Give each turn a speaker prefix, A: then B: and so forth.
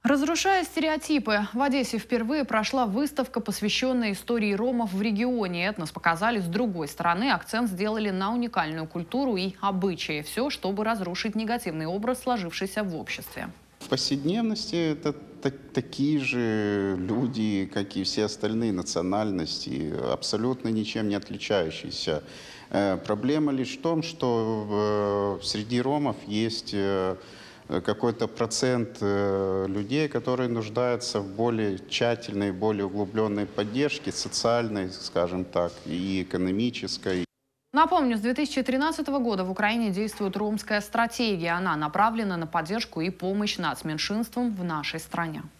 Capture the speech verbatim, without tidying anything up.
A: Разрушая стереотипы, в Одессе впервые прошла выставка, посвященная истории ромов в регионе. Этнос показали с другой стороны. Акцент сделали на уникальную культуру и обычаи. Все, чтобы разрушить негативный образ, сложившийся в обществе.
B: В повседневности это та- такие же люди, как и все остальные национальности, абсолютно ничем не отличающиеся. Э, Проблема лишь в том, что э, среди ромов есть э, какой-то процент э, людей, которые нуждаются в более тщательной, более углубленной поддержке, социальной, скажем так, и экономической.
A: Напомню, с две тысячи тринадцатого года в Украине действует ромская стратегия. Она направлена на поддержку и помощь нацменьшинствам в нашей стране.